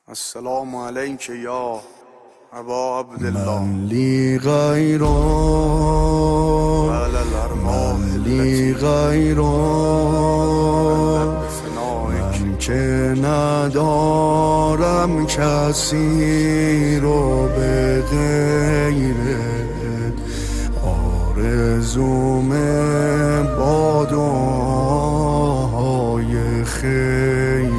السلام علیک یا ابا عبدالله. من لی غیرو من لی غیرو من که ندارم کسی رو به غیرت، آرزوم با دعای خیرت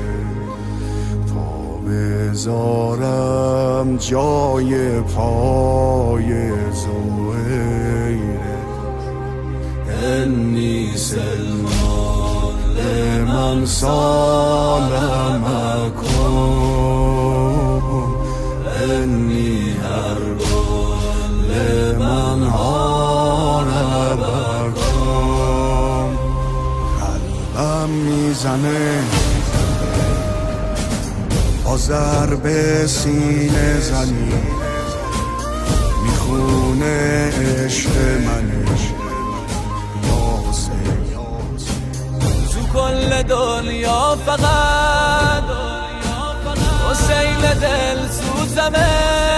تا بذارم جای پای زهیرت. انی سلمان لمن سالمکم، انی حربان لمن حاربکم. قلبم میزنه با ضرب سینه زنی، میخونه عشق منش یاسه تو کل دنیا فقط حسین دل سوزمه،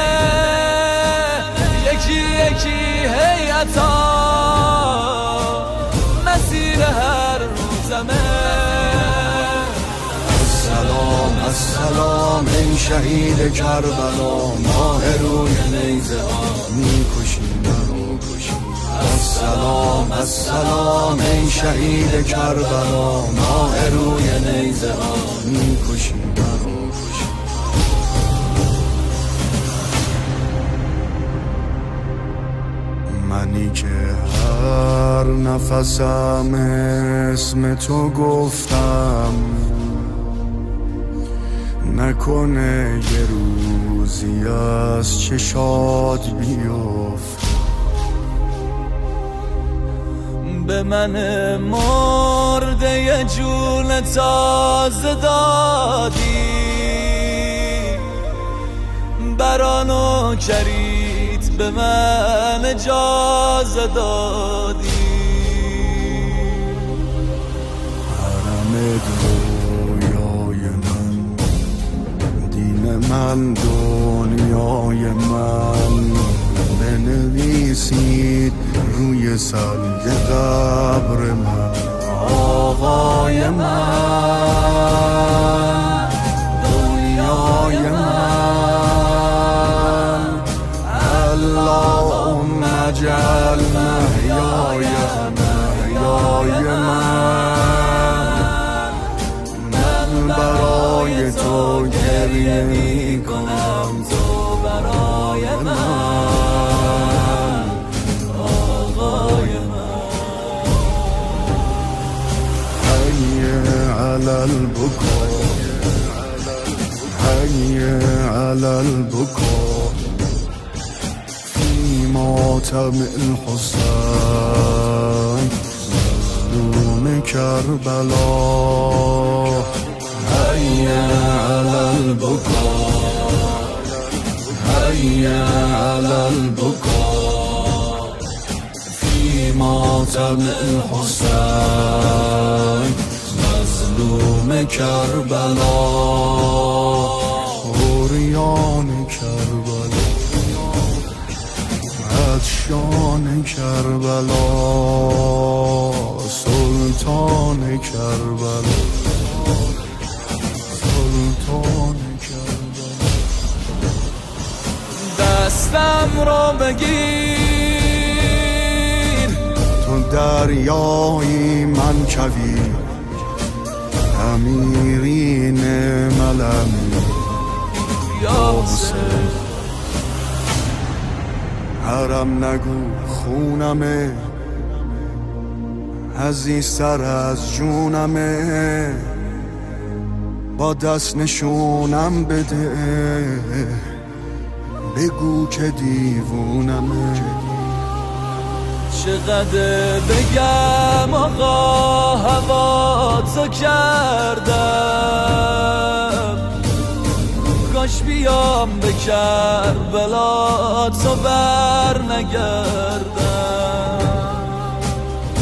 یکی یکی هیئتا مسیر هر روزمه. السلام این شهید کربلا، ماه روی نیزه ها میکشی منو کشی. السلام این شهید کربلا، ماه روی نیزه ها میکشی منو کشی. منی که هر نفسم اسم تو گفتم، نکنه یه روزی از چشات بیفت. به من مرده یه جون تازه دادی، برانو کریت به من اجازه دادی. حرم رویای من دنیای من، بنویسید روی سنگ قبر من آقای من، دنیای من. اللهم اجعل محیای محیای من برای تو گریه میکنم، تو برای من آقای من. حی علی البکا، حی علی البکا فی ماتم الحسین مظلوم کربلا. حی علی البکا، حی علی البکا فی ماتم الحسین مظلوم کربلا. عریان کربلا، عطشان کربلا، سلطان کربلا، سلطان کربلا. دستم رو بگیر، تو دریایی من کویر، امیرین ملمی یاسه. حرم نگو خونمه، عزیزتر از جونمه. با دست نشونم بده، بگو که دیوونمه. چقدر بگم آقا هوا تو کردم، کاش بیام به کربلا تو بر نگردم.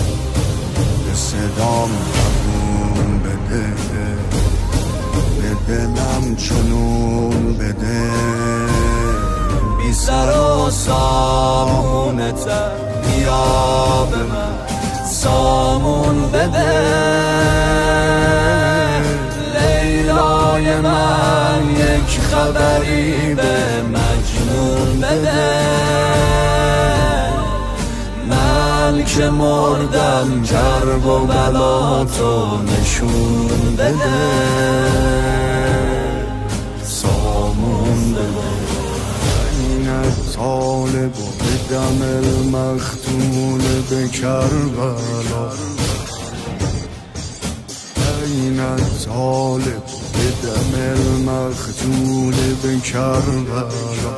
به صدام قبول بده، دلم چنون بده، بی سر و سامونتم بیا به من سامون بده. لیلای من یک خبری به مجنون بده، من که مردم کرب و بلا تو نشون بده، سامون بده. اینت طالب و به دم المختول به کربلا، اینت طالب به دم المختول به کربلا،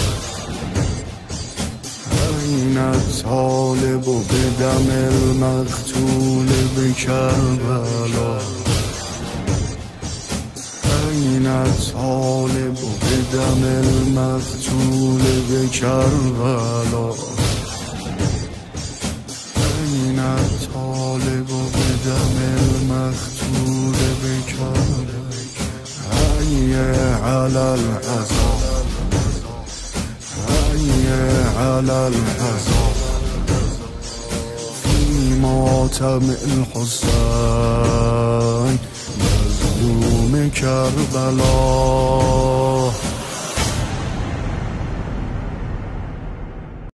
اینت طالب و به دم المختول به کربلا، اینت طالب و به دم المقتول به کربلا، اینت طالب و به دم المقتول به کربلا. حی علی العذاب، حی علی العذاب، فی ماتم الحسین مظلوم کربلا.